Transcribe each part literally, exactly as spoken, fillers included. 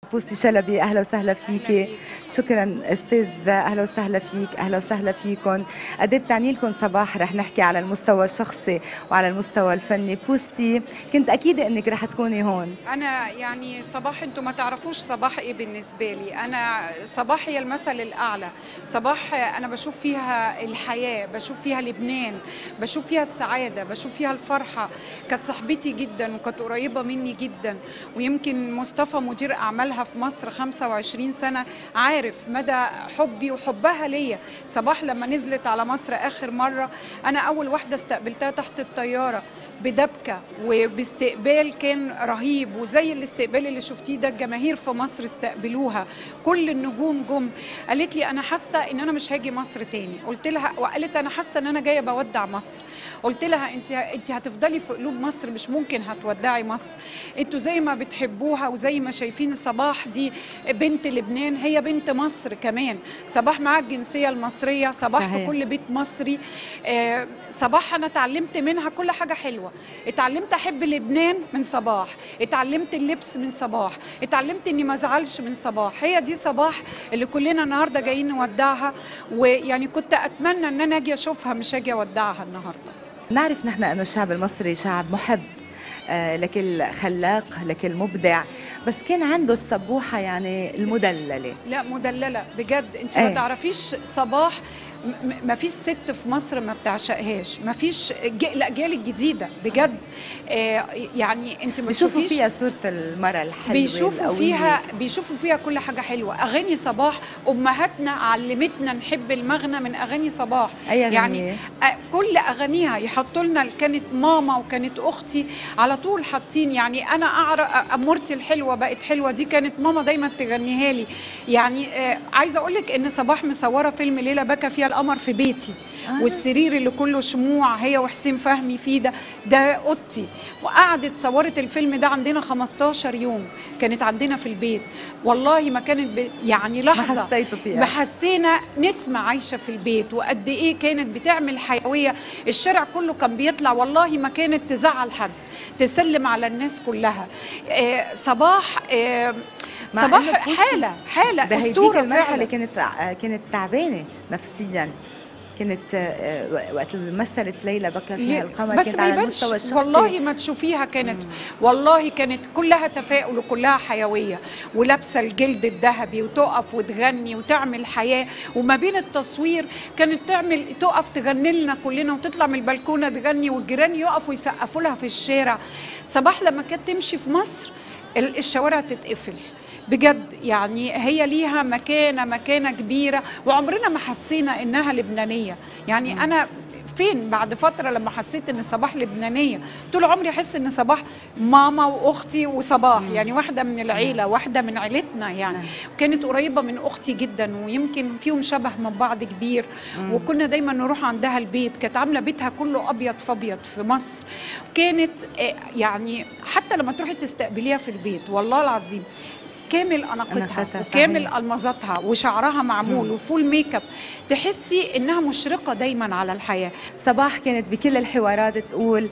بوسي شلبي، اهلا وسهلا فيكي. شكرا استاذ، اهلا وسهلا فيك، اهلا وسهلا فيكم. قد ايه بتعني لكم صباح؟ رح نحكي على المستوى الشخصي وعلى المستوى الفني. بوسي، كنت اكيده انك رح تكوني هون. انا يعني صباح، انتوا ما تعرفوش صباح ايه بالنسبه لي. انا صباح هي المثل الاعلى. صباح انا بشوف فيها الحياه، بشوف فيها لبنان، بشوف فيها السعاده، بشوف فيها الفرحه. كانت صاحبتي جدا وكانت قريبه مني جدا، ويمكن مصطفى مدير اعمالها في مصر خمسة وعشرين سنه عارف مدى حبي وحبها ليا. صباح لما نزلت على مصر اخر مره، انا اول واحده استقبلتها تحت الطياره بدبكه وباستقبال كان رهيب، وزي الاستقبال اللي شفتيه ده الجماهير في مصر استقبلوها، كل النجوم جم. قالت لي انا حاسه ان انا مش هاجي مصر تاني. قلت لها، وقالت انا حاسه ان انا جايه بودع مصر. قلت لها انت انت هتفضلي في قلوب مصر، مش ممكن هتودعي مصر. انتوا زي ما بتحبوها وزي ما شايفين صباح دي بنت لبنان، هي بنت مصر كمان. صباح معاها الجنسيه المصريه، صباح صحيح. في كل بيت مصري. آه صباح انا اتعلمت منها كل حاجه حلوه. اتعلمت احب لبنان من صباح، اتعلمت اللبس من صباح، اتعلمت اني ما ازعلش من صباح. هي دي صباح اللي كلنا النهارده جايين نودعها، ويعني كنت اتمنى ان انا اجي اشوفها مش اجي اودعها النهارده. نعرف نحن انه الشعب المصري شعب محب، آه لكل خلاق، لكل مبدع، بس كان عنده السبوحه يعني المدلله. لا مدلله بجد، انت ايه؟ ما تعرفيش صباح. ما فيش ست في مصر ما بتعشقهاش، ما فيش الاجيال الجديده بجد. آه يعني انت ما بيشوفوا فيها صوره المراه الحلوه بيشوفوا القوية. فيها بيشوفوا فيها كل حاجه حلوه. اغاني صباح امهاتنا علمتنا نحب المغنى من اغاني صباح. أي يعني كل اغانيها يحطوا لنا، كانت ماما وكانت اختي على طول حاطين. يعني انا اعرف امورتي الحلوه بقت حلوه، دي كانت ماما دايما تغنيها لي. يعني آه عايزه اقول لك ان صباح مصوره فيلم ليله بكى فيها القمر في بيتي، آه. والسرير اللي كله شموع هي وحسين فهمي فيه ده ده اوضتي. وقعدت صورت الفيلم ده عندنا خمستاشر يوم، كانت عندنا في البيت. والله ما كانت ب... يعني لحظه ما حسيتوا فيها، ما حسينا نسمه عايشه في البيت، وقد ايه كانت بتعمل حيويه. الشارع كله كان بيطلع، والله ما كانت تزعل حد، تسلم على الناس كلها. آه صباح آه صباح حاله حاله اسطوره. المرحله كانت كانت تعبانه نفسيا، كانت وقت مثلت ليلى بكى فيها القمر، بس كانت ما على يبانش المستوى الشخصي. والله ما تشوفيها كانت مم. والله كانت كلها تفاؤل وكلها حيويه، ولابسه الجلد الذهبي وتقف وتغني وتعمل حياه. وما بين التصوير كانت تعمل تقف تغني لنا كلنا، وتطلع من البلكونه تغني والجيران يقفوا يسقفوا لها في الشارع. صباح لما كانت تمشي في مصر الشوارع تتقفل بجد. يعني هي ليها مكانه مكانه كبيره، وعمرنا ما حسينا انها لبنانيه. يعني مم. انا فين بعد فتره لما حسيت ان صباح لبنانيه، طول عمري احس ان صباح ماما واختي وصباح مم. يعني واحده من العيله، مم. واحده من عيلتنا يعني. مم. كانت قريبه من اختي جدا، ويمكن فيهم شبه من بعض كبير. مم. وكنا دايما نروح عندها البيت، كانت عامله بيتها كله ابيض في ابيض في مصر. كانت يعني حتى لما تروحي تستقبليها في البيت والله العظيم كامل اناقتها وكامل المظاتها وشعرها معمول مم. وفول ميك اب، تحسي انها مشرقه دايما على الحياه. صباح كانت بكل الحوارات تقول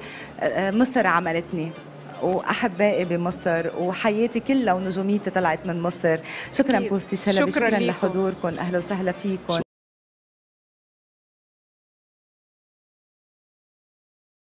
مصر عملتني، واحبائي بمصر، وحياتي كلها ونجوميتي طلعت من مصر. شكرا بوسي شلبي، شكرا, شكرا لحضوركم، اهلا وسهلا فيكم.